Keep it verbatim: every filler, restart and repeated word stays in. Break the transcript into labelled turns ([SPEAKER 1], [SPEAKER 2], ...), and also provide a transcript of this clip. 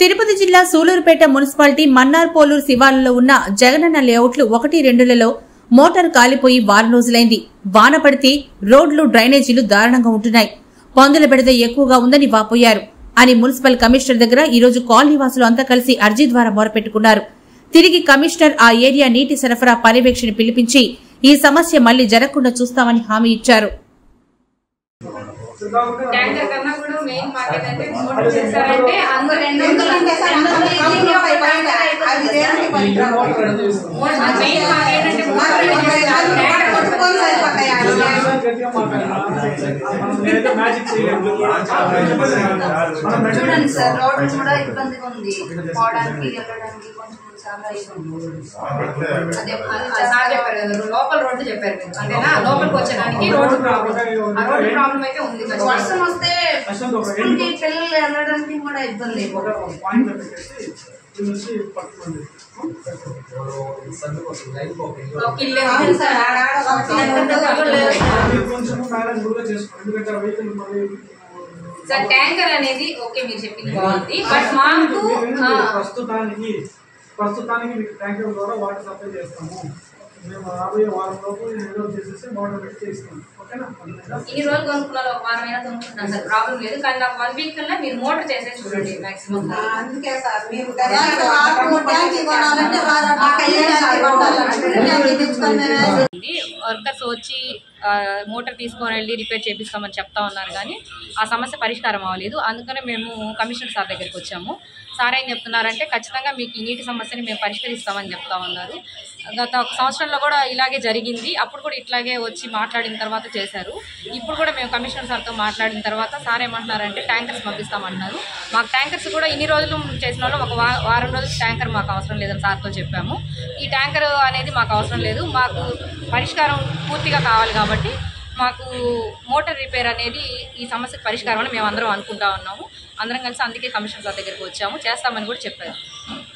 [SPEAKER 1] తిరుపతి జిల్లా సూలూరుపేట మున్సిపాలిటీ మన్నార్పోలూరు శివార్లలో ఉన్న జగనన్న లేఅవుట్లు ఒకటి రెండులలో మోటార్ కాలిపోయి వారం రోజులైంది. వాన పడితే రోడ్లు డ్రైనేజీలు దారుణంగా ఉంటున్నాయి. పందుల బెడద ఎక్కువగా ఉందని వాపోయారు అని మున్సిపల్ కమిషనర్ దగ్గర ఈ రోజు కాలనీ వాసులు అంతా కలిసి అర్జీ ద్వారా మొరపెట్టుకున్నారు. తిరిగి కమిషనర్ ఆ ఏరియా నీటి సరఫరా పర్యవేక్షణ పిలిపించి ఈ సమస్య మళ్లీ జరగకుండా చూస్తామని హామీ ఇచ్చారు.
[SPEAKER 2] ట్యాంకర్ కన్నా కూడా మెయిన్ మార్కెట్ అంటే మోటార్ చేశారంటే అందరూ రెండు వందల మెయిన్ మార్కెట్ అంటే
[SPEAKER 3] చూడండి సార్, రోడ్డు కూడా ఇబ్బందిగా ఉంది. పోవడానికి వెళ్ళడానికి కొంచెం చాలా
[SPEAKER 2] అదే సార్ చెప్పారు కదా, లోపల రోడ్డు చెప్పారు మీరు అంతేనా. లోపలికి వచ్చడానికి రోడ్డు ప్రాబ్లం, ఆ రోడ్డు ప్రాబ్లం అయితే ఉంది.
[SPEAKER 3] వర్షం వస్తే స్కూల్కి పిల్లలు వెళ్ళడానికి కూడా ఇబ్బంది.
[SPEAKER 2] సార్ ట్యాంకర్ అనేది ఓకే మీరు చెప్పింది బాగుంది, బట్ మాకు
[SPEAKER 4] ప్రస్తుతానికి ప్రస్తుతానికి మీకు ట్యాంకర్ ద్వారా వాటర్ సప్లై చేస్తాము. మేము రాబోయే వారం లోపు ఏదో చేసేసి మోటార్ పెట్టి చేస్తాం. ఓకేనా?
[SPEAKER 2] ఈ రోజు కొనుక్కున్నారు, ఒక వారం అయినా కొనుక్కుంటున్నాను సార్, ప్రాబ్లం లేదు. కానీ నాకు వన్ వీక్ కన్నా మీరు మోటార్ చేసేసి చూడండి మాక్సిమం.
[SPEAKER 3] అందుకే సార్ మేము
[SPEAKER 2] వర్కర్స్ వచ్చి మోటార్ తీసుకొని వెళ్ళి రిపేర్ చేపిస్తామని చెప్తా ఉన్నారు, కానీ ఆ సమస్య పరిష్కారం అవ్వలేదు. అందుకనే మేము కమిషనర్ సార్ దగ్గరికి వచ్చాము. సార్ ఏం చెప్తున్నారంటే ఖచ్చితంగా మీకు ఈ నీటి సమస్యని మేము పరిష్కరిస్తామని చెప్తా ఉన్నారు. గత ఒక సంవత్సరంలో కూడా ఇలాగే జరిగింది, అప్పుడు కూడా ఇట్లాగే వచ్చి మాట్లాడిన తర్వాత చేశారు. ఇప్పుడు కూడా మేము కమిషనర్ సార్తో మాట్లాడిన తర్వాత సార్ ఏమంటున్నారంటే ట్యాంకర్స్ పంపిస్తామంటున్నారు. మాకు ట్యాంకర్స్ కూడా ఇన్ని రోజులు చేసిన వాళ్ళు ఒక వారం రోజులు ట్యాంకర్ మాకు అవసరం లేదని సార్తో చెప్పాము. ఈ ట్యాంకర్ అనేది మాకు అవసరం లేదు, మాకు పరిష్కారం పూర్తిగా కావాలి కాబట్టి మాకు మోటార్ రిపేర్ అనేది ఈ సమస్యకు పరిష్కారం అని మేము అందరం అనుకుంటా ఉన్నాము. అందరం కలిసి అందుకే కమిషనర్ సార్ దగ్గరికి వచ్చాము, చేస్తామని కూడా చెప్పారు.